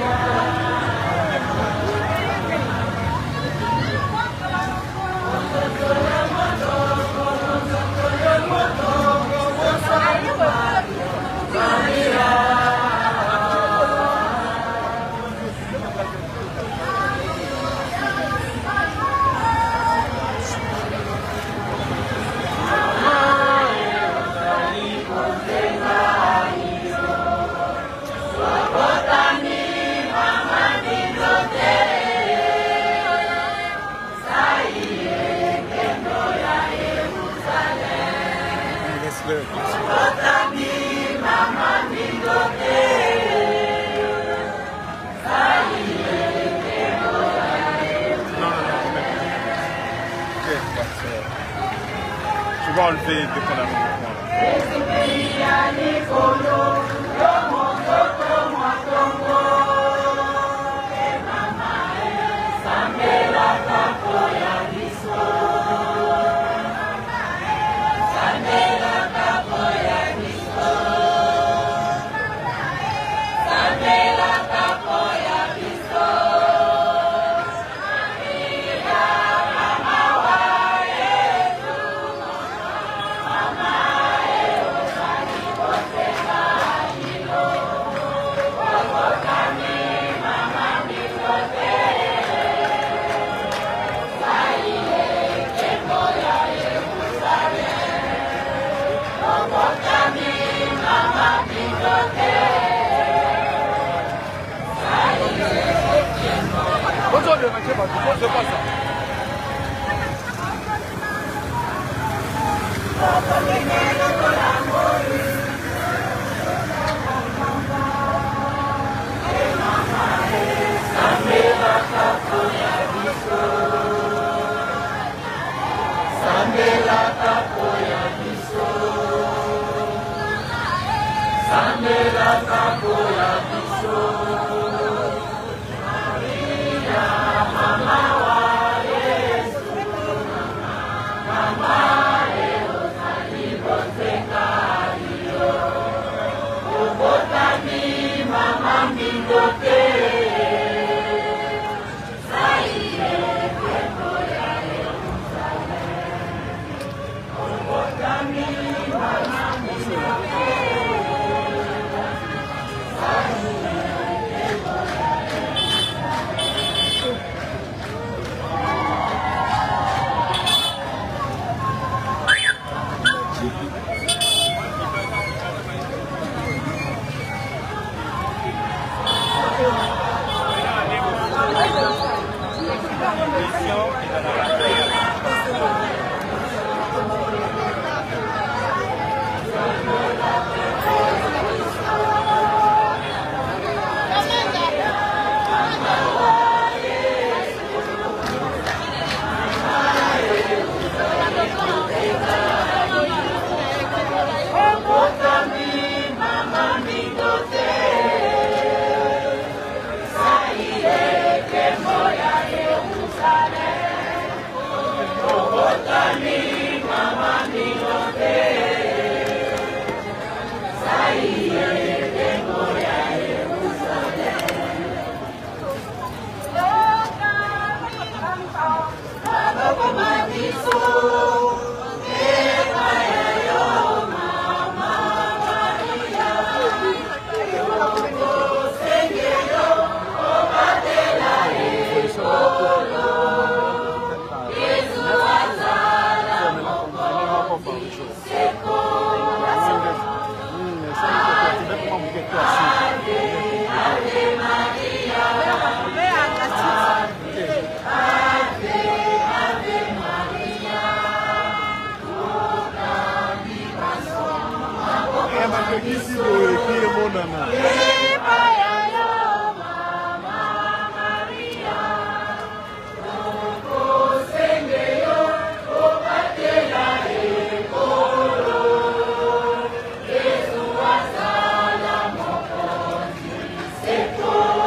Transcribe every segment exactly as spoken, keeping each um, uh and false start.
Je vais enlever dès qu'on a Seco.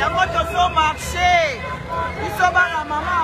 Yango tozo marché. Biso bana mama.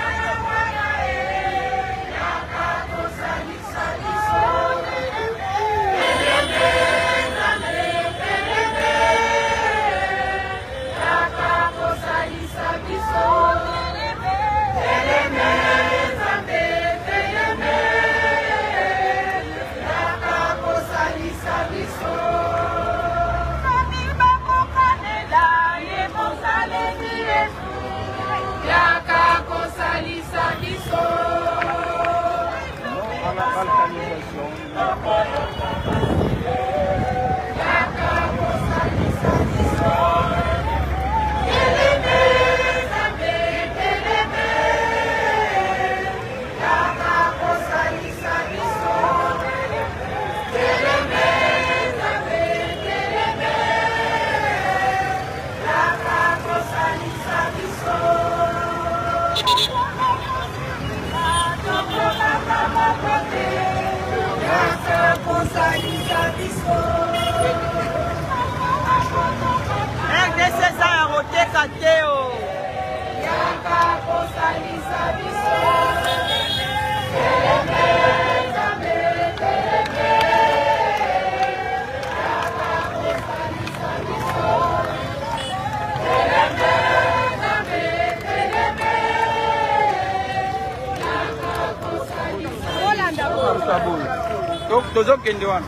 Tozo kende wana.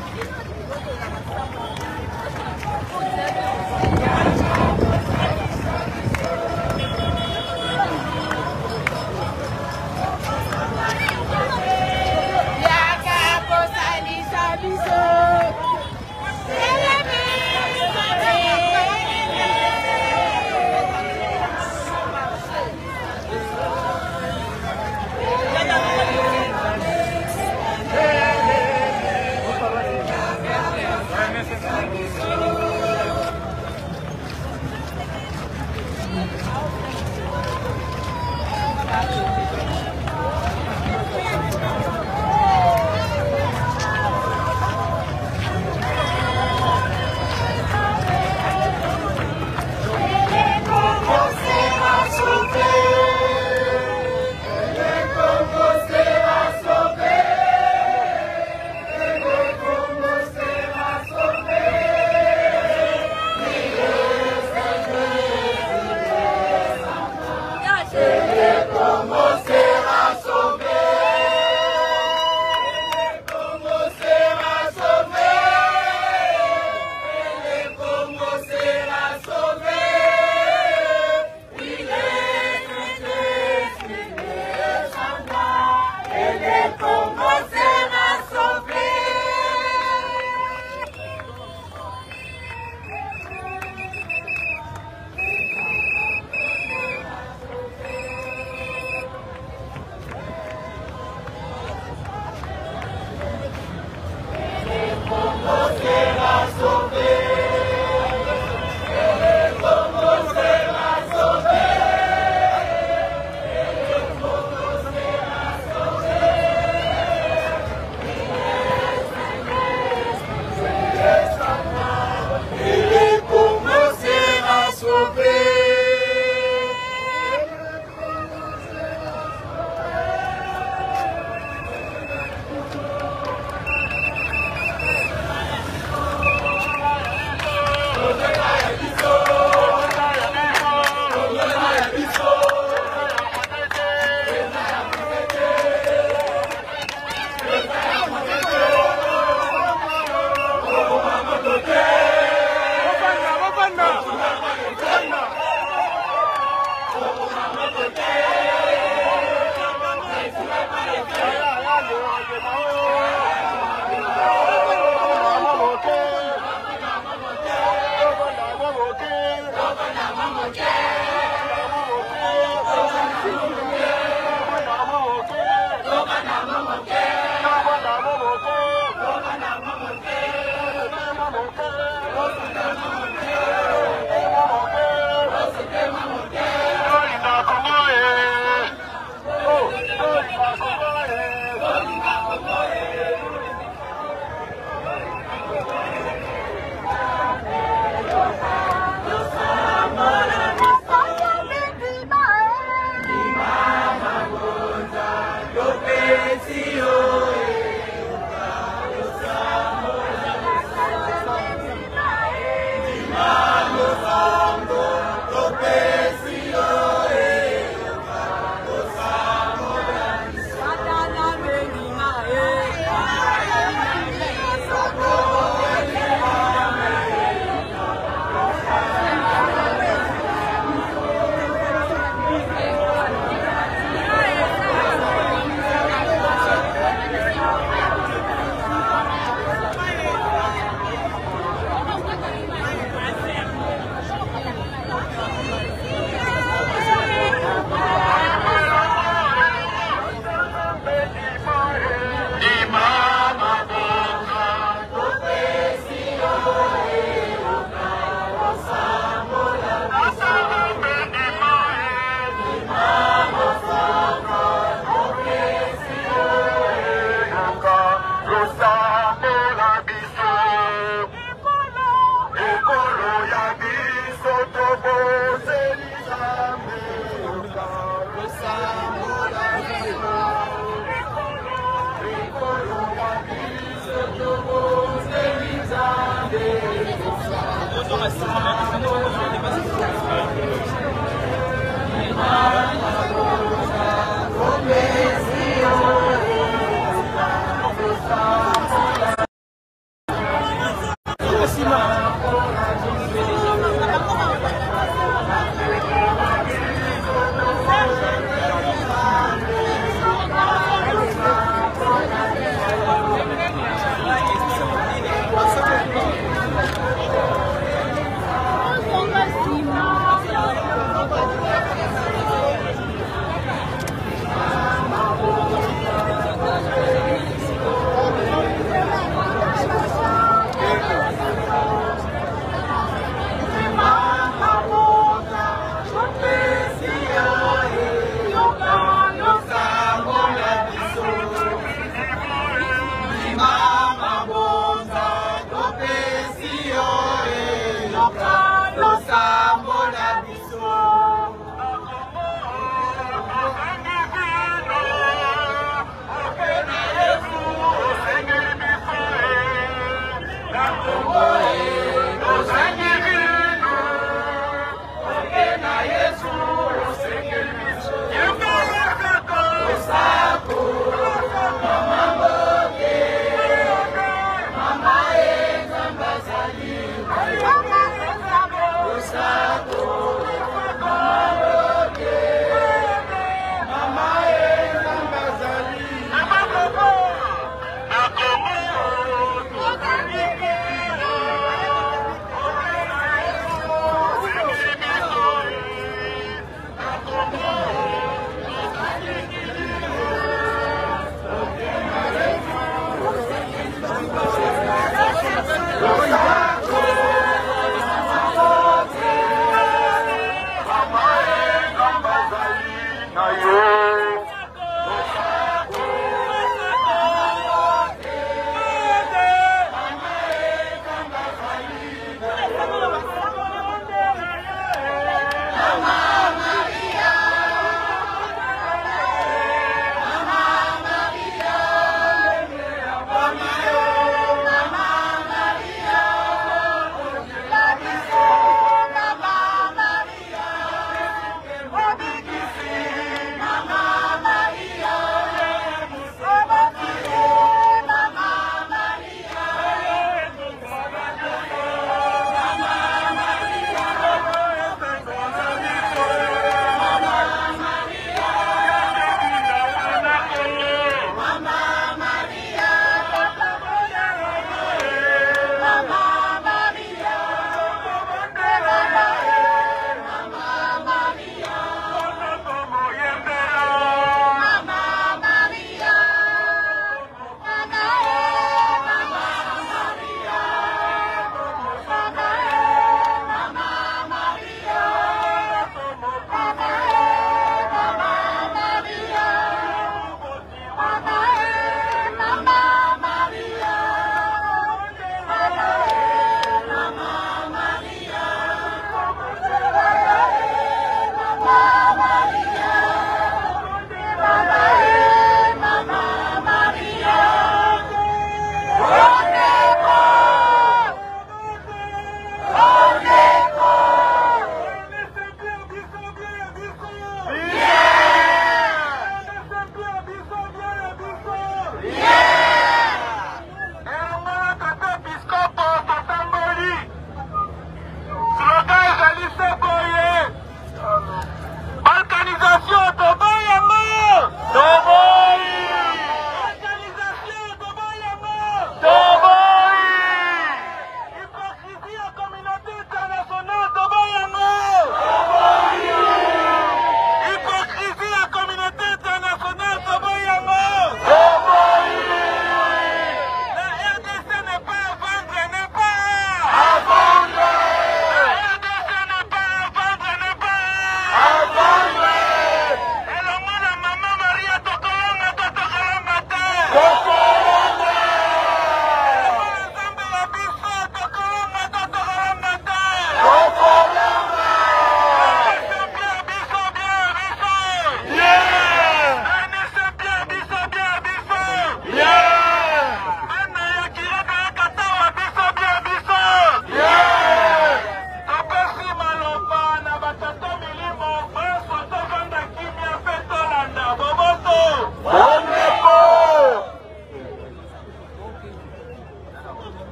Amor, amor.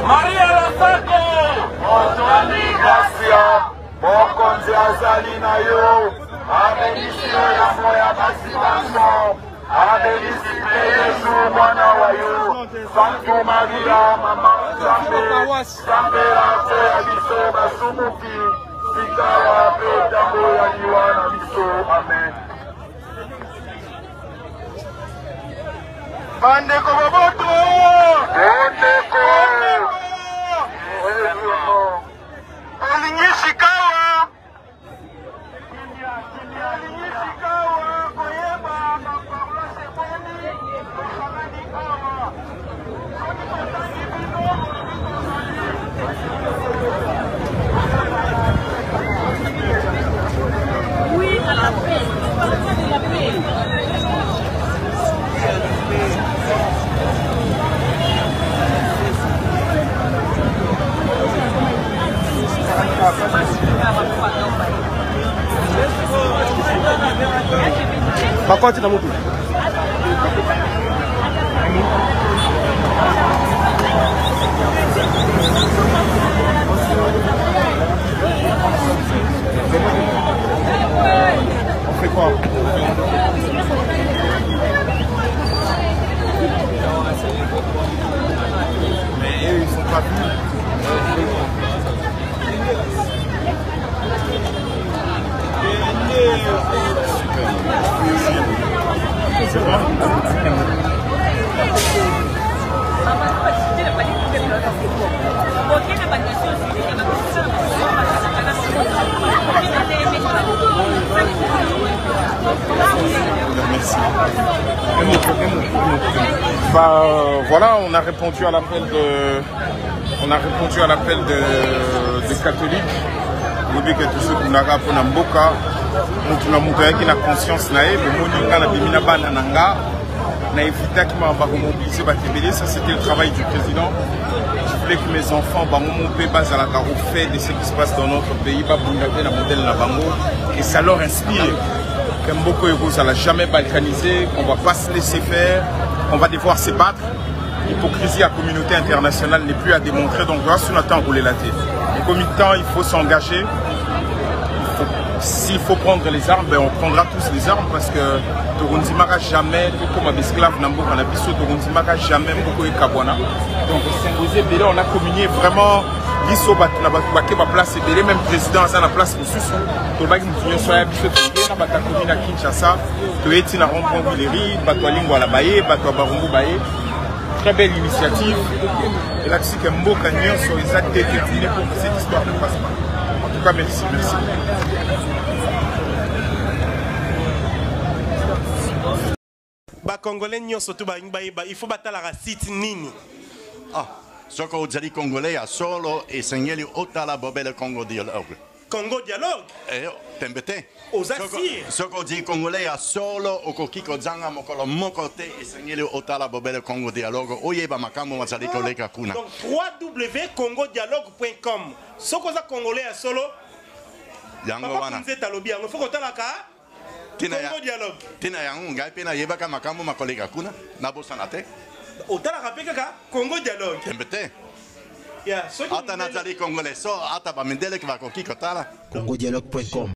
Maria Lasako Otoni Gracia Mokonzi azali na yo abelisi yo ya moya basibango abelisi pe Yesu mwana wa yo Santo Maria mama Nzambe Nzambe afe ya biso basumuki sikawa pe tango ya liwa na biso amen. Bandeko Boboto Bandeko Olingi Shikawa Olingi Shikawa Koyeba Makarwa Seboni Osamani Awa Oui, à la paix. À la paix. Pacote na mutu. On fait quoi? Mais eux, ils sont pas venus. Merci. Bah euh, voilà, on a répondu à l'appel de, on a répondu à l'appel de, des catholiques. Lobi que tout ce qu'on a rappelé na mboka, on a montré qu'il a conscience nae, le moninga na bimina bana nanga, na évité qu'il m'a mobilisé batébélé. Ça c'était le travail du président. Je voulais que mes enfants, bah mon père base à la carreau fait de ce qui se passe dans notre pays, bah pour regarder la modèle na bango, et ça leur inspire. Mboko Ego, ça l'a jamais balkanisé, qu'on ne va pas se laisser faire, on va devoir se battre. L'hypocrisie à la communauté internationale n'est plus à démontrer, donc grâce à notre temps rouler la tête. Le committant, il faut s'engager. S'il faut prendre les armes, ben on prendra tous les armes parce que Torunzimara jamais, tout comme un esclave Namboka Nabiso, Torunzimara jamais beaucoup de Kabwana. Donc on a communié vraiment. Biso na batu ba place belé même président à la place mususu to ba ki mutunyo so ya biso to na bata ko na Kinshasa to eti na rond-point Villery batu lingwa la baye batu barungu baye. Très belle initiative et là c'est que mboka nyonso ils ont déterminé pour que cette histoire ne passe pas. En tout cas merci merci. Ba congolais nyonso to ba il faut batala la site nini. Ah Soko ozali Congolais à solo et sengeli otala bobele Congo dialogue. Congo dialogue? Eh, tembete. Osasi. Soko ozali Congolais à solo okoki kozanga mokolo moko te et sengeli otala bobele Congo dialogue. Oyeba makambo mazali koleka kuna. Donc w w w point congo dialogue point com. Soko ozali Congolais à solo. Yango wana. Nze talobi yango foko tala ka. Congo dialogue. Tina yango ngai pena yebaka makambo makoleka kuna na bosana te. Otala kapeka Congo dialogue. Tembete. Yeah, so ata nazali Congolais so ata ba mendele kwa koki kotala congo dialogue point com.